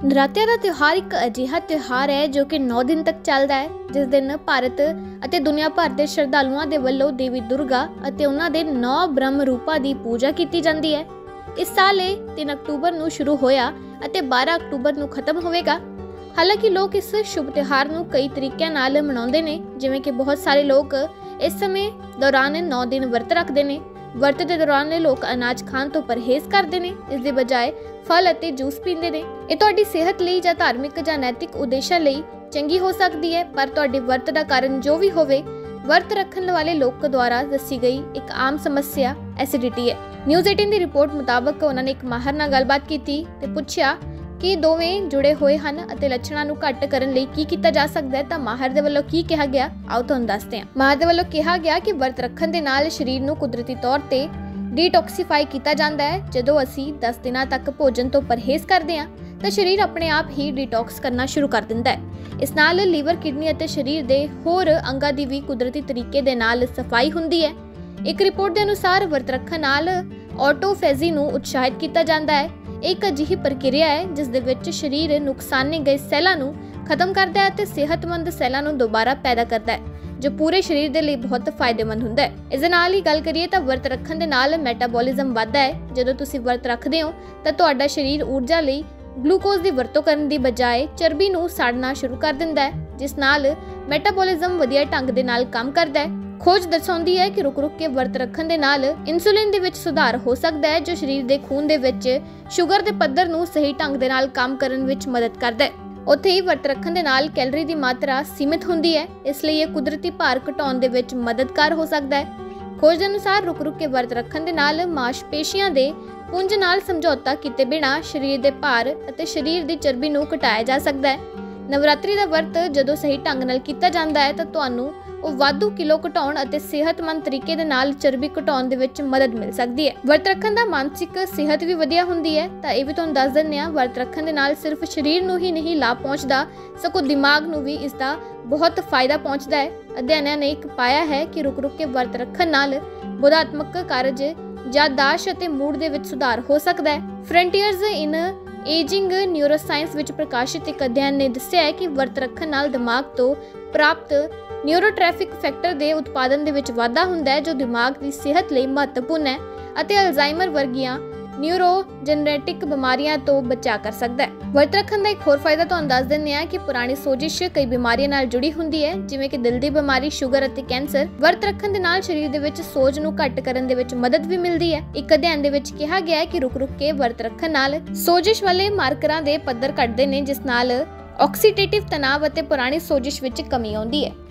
ਨਰਾਤਿਆਂ ਦਾ ਤਿਉਹਾਰ ਇੱਕ ਅਜਿਹਾ ਤਿਉਹਾਰ ਹੈ ਜੋ ਕਿ 9 ਦਿਨ ਤੱਕ ਚੱਲਦਾ ਹੈ, ਜਿਸ ਦਿਨ ਭਾਰਤ ਅਤੇ ਦੁਨੀਆ ਭਰ ਦੇ ਸ਼ਰਧਾਲੂਆਂ ਦੇ ਵੱਲੋਂ ਦੇਵੀ ਦੁਰਗਾ ਅਤੇ ਉਹਨਾਂ ਦੇ 9 ਬ੍ਰਹਮ ਰੂਪਾਂ ਦੀ ਪੂਜਾ ਕੀਤੀ ਜਾਂਦੀ ਹੈ। ਇਸ ਸਾਲ ਇਹ 3 ਅਕਤੂਬਰ ਨੂੰ ਸ਼ੁਰੂ ਹੋਇਆ ਅਤੇ 12 ਅਕਤੂਬਰ ਨੂੰ ਖਤਮ ਹੋਵੇਗਾ। ਹਾਲਾਂਕਿ ਲੋਕ ਇਸ ਸ਼ੁਭ ਤਿਉਹਾਰ ਨੂੰ ਕਈ ਤਰੀਕਿਆਂ ਨਾਲ ਮਨਾਉਂਦੇ ਨੇ, ਜਿਵੇਂ ਕਿ ਬਹੁਤ ਸਾਰੇ ਲੋਕ ਇਸ ਸਮੇਂ ਦੌਰਾਨ 9 ਦਿਨ ਵਰਤ ਰੱਖਦੇ ਨੇ। ਵਰਤ ਦੇ ਦੌਰਾਨ ਲੋਕ ਅਨਾਜ ਖਾਣ ਤੋਂ ਪਰਹੇਜ਼ ਕਰਦੇ ਨੇ, ਇਸ ਦੇ ਬਜਾਏ ਫਲ ਅਤੇ ਜੂਸ ਪੀਂਦੇ ਨੇ। ਇਹ ਤੁਹਾਡੀ ਸਿਹਤ ਲਈ ਜਾਂ ਧਾਰਮਿਕ ਜਾਂ ਨੈਤਿਕ ਉਦੇਸ਼ਾਂ ਲਈ ਚੰਗੀ ਹੋ ਸਕਦੀ ਹੈ, ਪਰ ਤੁਹਾਡੇ ਵਰਤ ਦਾ ਕਾਰਨ ਜੋ ਵੀ ਹੋਵੇ, ਵਰਤ ਰੱਖਣ ਵਾਲੇ ਲੋਕ ਦੁਆਰਾ ਦੱਸੀ ਗਈ ਇੱਕ ਆਮ ਸਮੱਸਿਆ ਐਸਿਡਿਟੀ ਹੈ। ਨਿਊਜ਼ 18 ਦੀ ਰਿਪੋਰਟ ਮੁਤਾਬਕ ਉਹਨਾਂ ਨੇ ਇੱਕ ਮਾਹਰ ਨਾਲ ਗੱਲਬਾਤ ਕੀਤੀ ਤੇ ਪੁੱਛਿਆ ਕਿ ਦੋਵੇਂ ਜੁੜੇ ਹੋਏ ਹਨ ਅਤੇ ਲੱਛਣਾਂ ਨੂੰ ਘੱਟ ਕਰਨ ਲਈ ਕੀ ਕੀਤਾ ਜਾ ਸਕਦਾ ਹੈ। ਤਾਂ ਮਾਹਰ ਦੇ ਵੱਲੋਂ ਕੀ ਕਿਹਾ ਗਿਆ, ਆਓ ਤੁਹਾਨੂੰ ਦੱਸਦੇ ਹਾਂ। ਮਾਹਰ ਦੇ ਵੱਲੋਂ ਕਿਹਾ ਗਿਆ ਕਿ ਵਰਤ ਰੱਖਣ ਦੇ ਨਾਲ ਸਰੀਰ ਨੂੰ ਕੁਦਰਤੀ ਤੌਰ ਤੇ ਡੀਟੌਕਸੀਫਾਈ ਕੀਤਾ ਜਾਂਦਾ ਹੈ। ਜਦੋਂ ਅਸੀਂ 10 ਦਿਨਾਂ ਤੱਕ ਭੋਜਨ ਤੋਂ ਪਰਹੇਜ਼ ਕਰਦੇ ਹਾਂ ਤਾਂ ਸਰੀਰ ਆਪਣੇ ਆਪ ਹੀ ਡੀਟੌਕਸ ਕਰਨਾ ਸ਼ੁਰੂ ਕਰ ਦਿੰਦਾ ਹੈ। ਇਸ ਨਾਲ ਲੀਵਰ, ਕਿਡਨੀ ਅਤੇ ਸਰੀਰ ਦੇ ਹੋਰ ਅੰਗਾਂ ਦੀ ਵੀ ਕੁਦਰਤੀ ਤਰੀਕੇ ਦੇ ਨਾਲ ਸਫਾਈ ਹੁੰਦੀ ਹੈ। ਇੱਕ ਰਿਪੋਰਟ ਦੇ ਅਨੁਸਾਰ ਵਰਤ ਰੱਖਣ ਨਾਲ ਆਟੋਫੈਜੀ ਨੂੰ ਉਤਸ਼ਾਹਿਤ ਕੀਤਾ ਜਾਂਦਾ ਹੈ। ਇਹ ਇੱਕ ਅਜਿਹੀ ਪ੍ਰਕਿਰਿਆ ਹੈ ਜਿਸ ਦੇ ਵਿੱਚ ਸਰੀਰ ਨੁਕਸਾਨੇ ਗਏ ਸੈੱਲਾਂ ਨੂੰ ਖਤਮ ਕਰਦਾ ਹੈ ਅਤੇ ਸਿਹਤਮੰਦ ਸੈੱਲਾਂ ਨੂੰ ਦੁਬਾਰਾ ਪੈਦਾ ਕਰਦਾ ਹੈ, ਜੋ ਪੂਰੇ ਸਰੀਰ ਦੇ ਲਈ ਬਹੁਤ ਫਾਇਦੇਮੰਦ ਹੁੰਦਾ ਹੈ। ਇਸ ਦੇ ਨਾਲ ਹੀ ਗੱਲ ਕਰੀਏ ਤਾਂ ਵਰਤ ਰੱਖਣ ਦੇ ਨਾਲ ਮੈਟਾਬੋਲਿਜ਼ਮ ਵੱਧਦਾ ਹੈ। ਜਦੋਂ ਤੁਸੀਂ ਵਰਤ ਰੱਖਦੇ ਹੋ ਤਾਂ ਤੁਹਾਡਾ ਸਰੀਰ ਊਰਜਾ ਲਈ ਗਲੂਕੋਜ਼ ਦੀ ਵਰਤੋਂ ਕਰਨ ਦੀ ਬਜਾਏ ਚਰਬੀ ਨੂੰ ਸਾੜਨਾ ਸ਼ੁਰੂ ਕਰ ਦਿੰਦਾ ਹੈ, ਜਿਸ ਨਾਲ ਮੈਟਾਬੋਲਿਜ਼ਮ ਵਧੀਆ ਢੰਗ ਦੇ ਨਾਲ ਕੰਮ ਕਰਦਾ ਹੈ। ਖੋਜ ਦਰਸਾਉਂਦੀ ਹੈ ਕਿ ਰੁਕ-ਰੁਕ ਕੇ ਵਰਤ ਰੱਖਣ ਦੇ ਨਾਲ ਇਨਸੂਲਿਨ ਦੇ ਵਿੱਚ ਸੁਧਾਰ ਹੋ ਸਕਦਾ ਹੈ, ਜੋ ਸਰੀਰ ਦੇ ਖੂਨ ਦੇ ਵਿੱਚ ਸ਼ੂਗਰ ਦੇ ਪੱਧਰ ਨੂੰ ਸਹੀ ਢੰਗ ਦੇ ਨਾਲ ਕੰਮ ਕਰਨ ਵਿੱਚ ਮਦਦ ਕਰਦਾ ਹੈ। ਉੱਥੇ ਹੀ ਵਰਤ ਰੱਖਣ ਦੇ ਨਾਲ ਕੈਲਰੀ ਦੀ ਮਾਤਰਾ ਸੀਮਿਤ ਹੁੰਦੀ ਹੈ, ਇਸ ਲਈ ਇਹ ਕੁਦਰਤੀ ਭਾਰ ਘਟਾਉਣ ਦੇ ਵਿੱਚ ਮਦਦਗਾਰ ਹੋ ਸਕਦਾ ਹੈ। ਖੋਜ ਦੇ ਅਨੁਸਾਰ ਰੁਕ-ਰੁਕ ਕੇ ਵਰਤ ਰੱਖਣ ਦੇ ਨਾਲ ਮਾਸਪੇਸ਼ੀਆਂ ਦੇ ਪੁੰਜ ਨਾਲ ਸਮਝੌਤਾ ਕੀਤੇ ਬਿਨਾਂ ਸਰੀਰ ਦੇ ਭਾਰ ਅਤੇ ਸਰੀਰ ਦੀ ਚਰਬੀ ਨੂੰ ਘਟਾਇਆ ਜਾ ਸਕਦਾ ਹੈ। ਨਵਰਾਤਰੀ ਦਾ ਵਰਤ ਜਦੋਂ ਸਹੀ ਢੰਗ ਨਾਲ ਕੀਤਾ ਜਾਂਦਾ ਹੈ ਤਾਂ ਤੁਹਾਨੂੰ ਉਹ ਵਾਧੂ ਕਿਲੋ ਘਟਾਉਣ ਅਤੇ ਸਿਹਤਮੰਦ ਤਰੀਕੇ ਦੇ ਨਾਲ ਚਰਬੀ ਘਟਾਉਣ ਦੇ ਵਿੱਚ ਮਦਦ ਮਿਲ ਸਕਦੀ ਹੈ। ਵਰਤ ਰੱਖਣ ਦਾ ਮਾਨਸਿਕ ਸਿਹਤ ਵੀ ਵਧੀਆ ਹੁੰਦੀ ਹੈ। ਤਾਂ ਇਹ ਵੀ ਤੁਹਾਨੂੰ ਦੱਸ ਦਿੰਦੇ ਹਾਂ, ਵਰਤ ਰੱਖਣ ਦੇ ਨਾਲ ਸਿਰਫ ਸਰੀਰ ਨੂੰ ਹੀ ਨਹੀਂ ਲਾਭ ਪਹੁੰਚਦਾ, ਸਗੋਂ ਦਿਮਾਗ ਨੂੰ ਵੀ ਇਸ ਦਾ ਬਹੁਤ ਫਾਇਦਾ ਪਹੁੰਚਦਾ ਹੈ। ਅਧਿਐਨਾਂ ਨੇ ਇੱਕ ਪਾਇਆ ਹੈ ਕਿ ਰੁਕ-ਰੁਕ ਕੇ ਵਰਤ ਰੱਖਣ ਨਾਲ ਬੁੱਧਾਤਮਕ ਕਾਰਜ, ਯਾਦਦਾਸ਼ਤ ਅਤੇ ਮੂਡ ਦੇ ਵਿੱਚ ਸੁਧਾਰ ਹੋ ਸਕਦਾ ਹੈ। ਫਰੰਟੀਅਰਸ ਇਨ ਏਜਿੰਗ ਨਿਊਰੋਸਾਇੰਸ ਵਿੱਚ ਪ੍ਰਕਾਸ਼ਿਤ ਇੱਕ ਅਧਿਐਨ ਨੇ ਦੱਸਿਆ ਹੈ ਕਿ ਵਰਤ ਰੱਖਣ ਨਾਲ ਦਿਮਾਗ ਤੋਂ ਪ੍ਰਾਪਤ ਨਿਊਰੋਟ੍ਰੈਫਿਕ ਫੈਕਟਰ ਦੇ ਉਤਪਾਦਨ ਦੇ ਵਿੱਚ ਵਾਧਾ ਹੁੰਦਾ ਹੈ, ਜੋ ਦਿਮਾਗ ਦੀ ਸਿਹਤ ਲਈ ਮਹੱਤਵਪੂਰਨ ਹੈ ਅਤੇ ਅਲਜ਼ਾਈਮਰ ਵਰਗੀਆਂ ਨਿਊਰੋਜੈਨੇਟਿਕ ਬਿਮਾਰੀਆਂ ਤੋਂ ਬਚਾ ਕਰ ਸਕਦਾ ਹੈ। ਵਰਤ ਰੱਖਣ ਦਾ ਇੱਕ ਹੋਰ ਫਾਇਦਾ ਤੁਹਾਨੂੰ ਦੱਸ ਦਿੰਦੇ ਹਾਂ ਕਿ ਪੁਰਾਣੀ ਸੋਜਿਸ਼ ਕਈ ਬਿਮਾਰੀਆਂ ਨਾਲ ਜੁੜੀ ਹੁੰਦੀ ਹੈ, ਜਿਵੇਂ ਕਿ ਦਿਲ ਦੀ ਬਿਮਾਰੀ, ਸ਼ੂਗਰ ਅਤੇ ਕੈਂਸਰ। ਵਰਤ ਰੱਖਣ ਦੇ ਨਾਲ ਸਰੀਰ ਦੇ ਵਿੱਚ ਸੋਜ ਨੂੰ ਘੱਟ ਕਰਨ ਦੇ ਵਿੱਚ ਮਦਦ ਵੀ ਮਿਲਦੀ ਹੈ। ਇੱਕ ਅਧਿਐਨ ਦੇ ਵਿੱਚ ਕਿਹਾ ਗਿਆ ਹੈ ਕਿ ਰੁਕ-ਰੁਕ ਕੇ ਵਰਤ ਰੱਖਣ ਨਾਲ ਸੋਜਿਸ਼ ਵਾਲੇ ਮਾਰਕਰਾਂ ਦੇ ਪੱਧਰ ਘਟਦੇ ਨੇ, ਜਿਸ ਨਾਲ ਆਕਸੀਡੇਟਿਵ ਤਣਾਅ ਅਤੇ ਪੁਰਾਣੀ ਸੋਜਿਸ਼ ਵਿੱਚ ਕਮੀ ਆਉਂਦੀ ਹੈ।